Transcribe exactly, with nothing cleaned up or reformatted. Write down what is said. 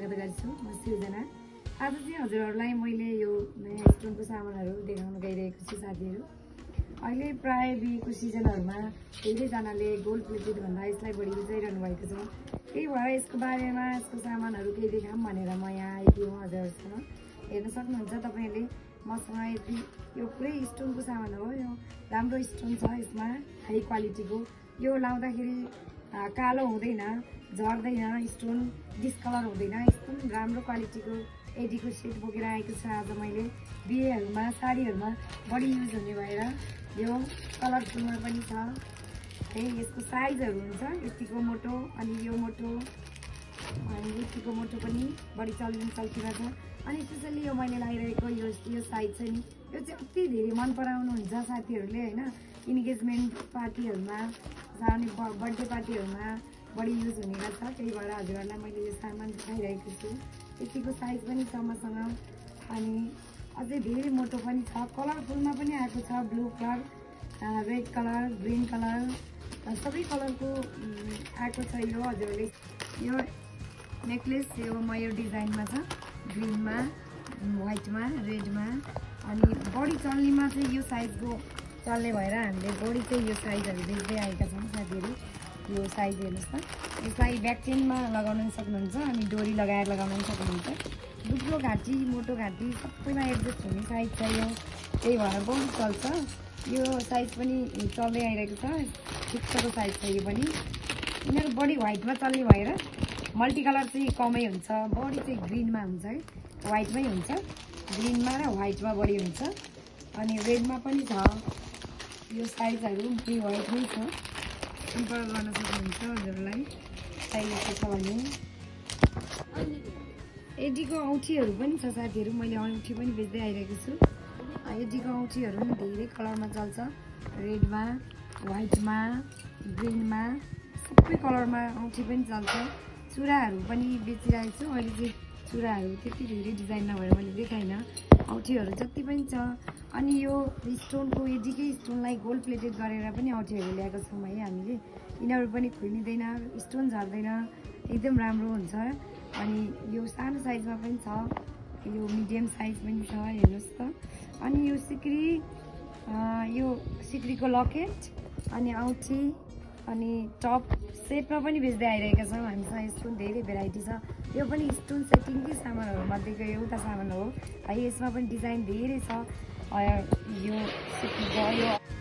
स्वागत गर्छु। म सृजना। आज चाहिँ हजुरहरूलाई मैले यो नयाँ स्टोनको सामानहरू देखाउन गइरहेको छु साथीहरू। अहिले प्राय बिहेको सिजनहरूमा धेरैजनाले गोल्ड प्लेटेड भन्दा यसलाई बढी रुचाइरहनु भएको छ। त्यही भएर यसको बारेमा यसको सामानहरू केही देखाऊँ भनेर म यहाँ आएकी हुँ हजुरहरूसँग। हेर्न सक्नुहुन्छ तपाईहरुले मसँग यति यो पुरै स्टोनको सामान हो। यो राम्रो स्टोन छ, यसमा हाई क्वालिटीको। यो लाउँदाखेरि कालो हुँदैन, झर्दैन, स्टोन डिस्कलर हुँदैन। एकदम राम्रो क्वालिटीको एडीको सेट बोकेर आएको छ आज मैले। बिहेहरूमा साडीहरूमा बढी युज हुने भएर यो कलरफुलमा पनि छ। है यसको साइजहरू हुन्छ यतिको मोटो अनि यो मोटो अनि यतिको मोटो पनि बढी चल्ने चल्तीमा छ। अनि स्पेसली यो मैले लगाइरहेको यो यो साइज चाहिँ नि यो चाहिँ अति धेरै मन पराउनुहुन्छ साथीहरूले हैन। इन्गेजमेन्ट पार्टीहरूमा जाने बर्थडे पार्टीहरूमा बढी युज हुने गर्छ। त्यही भएर हजुरहरूलाई मैले यो सामान देखाइरहेको छु। यतिको साइज पनि छ मसँग अनि अझै धेरै मोटो पनि छ। कलरफुलमा पनि आएको छ, blue colour, red colour, green colour, सबै कलरको आएको छ। यो हजुरहरूले यो नेकलेस यो म यो डिजाइनमा छ, ग्रीनमा, व्हाइटमा, रेडमा अनि बढी चल्नेमा चाहिँ यो साइजको चल्ने भएर हामीले बढी चाहिँ यो साइजहरू बेच्दै आएका छौँ साथीहरू। यो साइज हेर्नुहोस् न, यसलाई ब्याक चेनमा लगाउन सक्नुहुन्छ अनि डोरी लगाएर लगाउन सक्नुहुन्छ। दुब्लो घाँटी, मोटो घाँटी सबैमा एडजस्ट हुने साइज छ यो। त्यही भएर बहुत चल्छ। यो साइज पनि चल्दै आइरहेको छ, ठिक्कको साइज छ यो पनि। यिनीहरू बढी व्हाइटमा चल्ने भएर मल्टी कलर चाहिँ कमै हुन्छ, बढी चाहिँ ग्रिनमा हुन्छ है, व्हाइटमै हुन्छ। ग्रिनमा र व्हाइटमा बढी हुन्छ अनि रेडमा पनि छ। यो साइजहरू दुई व्हाइटमै छ, कम्पेयर गर्न सक्नुहुन्छ हजुरलाई साइज यस्तो छ भने। एडीको औँठीहरू पनि छ साथीहरू, मैले औँठी पनि बेच्दै आइरहेको छु। एडीको औँठीहरू पनि धेरै कलरमा चल्छ, रेडमा, व्हाइटमा, ग्रिनमा, सबै कलरमा औँठी पनि चल्छ। चुराहरू पनि बेचिरहेको छु अहिले चाहिँ। चुराहरू त्यति धेरै डिजाइन नभएर मैले देखाइनँ, औँठीहरू जति पनि छ। अनि यो स्टोनको एडीकै स्टोनलाई गोल्ड प्लेटेड गरेर पनि औँठीहरू ल्याएको छौँ है हामीले। यिनीहरू पनि खुलिँदैन, स्टोन झर्दैन, एकदम राम्रो हुन्छ। अनि यो सानो साइजमा पनि छ, यो मिडियम साइज पनि छ हेर्नुहोस् त। अनि यो सिक्री, यो सिक्रीको लकेट अनि औँठी अनि टप सेटमा पनि बेच्दै आइरहेका छौँ हामीसँग। यसको धेरै भेराइटी छ। यो पनि स्टोन सेटिङकै सामानहरू मध्येको एउटा सामान हो है। यसमा पनि डिजाइन धेरै छ। यो सिक्रीको यो